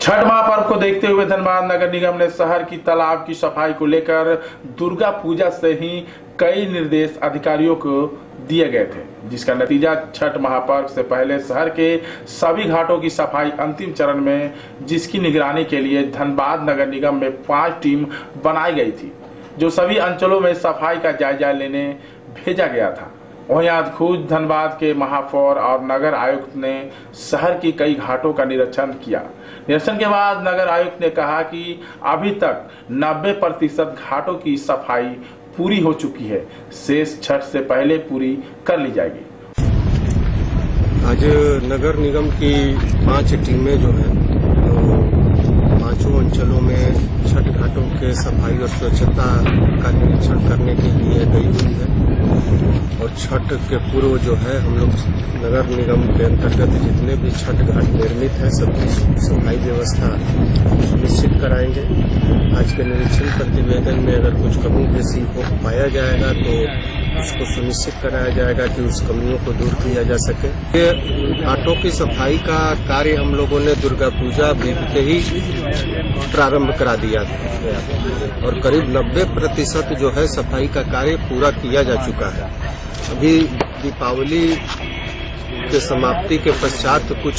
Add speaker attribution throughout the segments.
Speaker 1: छठ महापर्व को देखते हुए धनबाद नगर निगम ने शहर की तालाब की सफाई को लेकर दुर्गा पूजा से ही कई निर्देश अधिकारियों को दिए गए थे, जिसका नतीजा छठ महापर्व से पहले शहर के सभी घाटों की सफाई अंतिम चरण में, जिसकी निगरानी के लिए धनबाद नगर निगम में 5 टीम बनाई गई थी, जो सभी अंचलों में सफाई का जायजा लेने भेजा गया था। वहीं आज खुद धनबाद के महापौर और नगर आयुक्त ने शहर की कई घाटों का निरीक्षण किया। निरीक्षण के बाद नगर आयुक्त ने कहा कि अभी तक 90% घाटों की सफाई पूरी हो चुकी है, शेष छठ से पहले पूरी कर ली जाएगी।
Speaker 2: आज नगर निगम की 5 टीमें जो है पांचों अंचलों में छठ घाटों के सफाई और स्वच्छता का निरीक्षण करने के लिए गई हुई है। और छठ के पूर्व जो है हम लोग नगर निगम के अंतर्गत जितने भी छठ घाट निर्मित है सबकी सफाई व्यवस्था सुनिश्चित कराएंगे। आज के निरीक्षण प्रतिवेदन में अगर कुछ कमी पेशी हो पाया जाएगा तो उसको सुनिश्चित कराया जाएगा कि उस कमियों को दूर किया जा सके। ये घाटों की सफाई का कार्य हम लोगों ने दुर्गा पूजा बीतते ही प्रारंभ करा दिया था और करीब 90% जो है सफाई का कार्य पूरा किया जा चुका है। अभी दीपावली के समाप्ति के पश्चात कुछ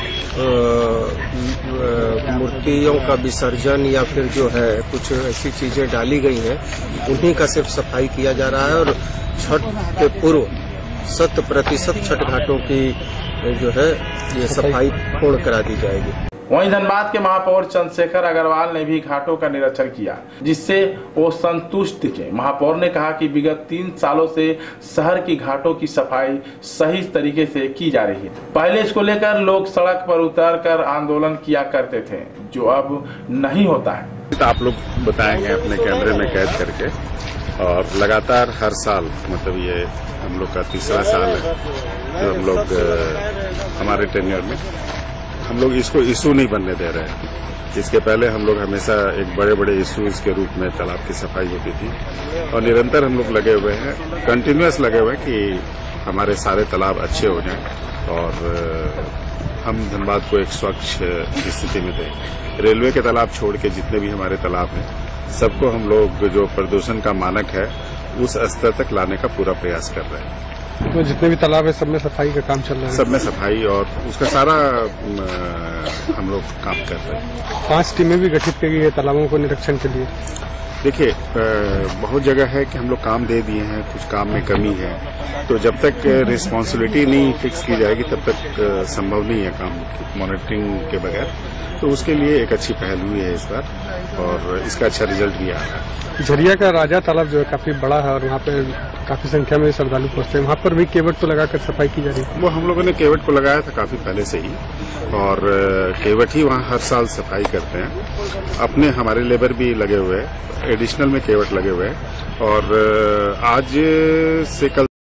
Speaker 2: मूर्तियों का विसर्जन या फिर जो है कुछ ऐसी चीजें डाली गई हैं, उन्हीं का सिर्फ सफाई किया जा रहा है और छठ के पूर्व 100% छठ घाटों की जो है ये सफाई पूर्ण करा दी जाएगी।
Speaker 1: वहीं धनबाद के महापौर चंद्रशेखर अग्रवाल ने भी घाटों का निरीक्षण किया, जिससे वो संतुष्ट थे। महापौर ने कहा कि विगत 3 सालों से शहर की घाटों की सफाई सही तरीके से की जा रही है। पहले इसको लेकर लोग सड़क पर उतरकर आंदोलन किया करते थे, जो अब नहीं होता है।
Speaker 3: आप लोग बताएंगे अपने कैमरे में कैद करके, और लगातार हर साल मतलब ये हम लोग का 3रा साल है जो हम लोग हमारे टेन्योर में हम लोग इसको इशू नहीं बनने दे रहे हैं। इसके पहले हम लोग हमेशा एक बड़े बड़े इश्यूज के रूप में तालाब की सफाई होती थी और निरंतर हम लोग लगे हुए हैं, कंटिन्यूअस लगे हुए हैं कि हमारे सारे तालाब अच्छे हो जाएं और हम धनबाद को एक स्वच्छ स्थिति में दें। रेलवे के तालाब छोड़ के जितने भी हमारे तालाब हैं सबको हम लोग जो प्रदूषण का मानक है उस स्तर तक लाने का पूरा प्रयास कर रहे हैं।
Speaker 4: तो जितने भी तालाब है सब में सफाई का काम चल रहा है?
Speaker 3: सब में सफाई और उसका सारा हम लोग काम कर रहे हैं।
Speaker 4: 5 टीमें भी गठित की गई है तालाबों को निरीक्षण के लिए।
Speaker 3: देखिए बहुत जगह है कि हम लोग काम दे दिए हैं, कुछ काम में कमी है, तो जब तक रिस्पांसिबिलिटी नहीं फिक्स की जाएगी तब तक संभव नहीं है काम मॉनिटरिंग के बगैर। तो उसके लिए एक अच्छी पहल हुई है इस बार और इसका अच्छा रिजल्ट भी आ रहा है।
Speaker 4: झरिया का राजा तालाब जो है काफी बड़ा है और वहाँ पे काफी संख्या में श्रद्धालु पहुंचते हैं, वहाँ पर भी केवट को लगाकर सफाई की जा रही है।
Speaker 3: वो हम लोगों ने केवट को लगाया था काफी पहले से ही और केवट ही वहाँ हर साल सफाई करते हैं। अपने हमारे लेबर भी लगे हुए हैं, एडिशनल में केवट लगे हुए हैं और आज से कल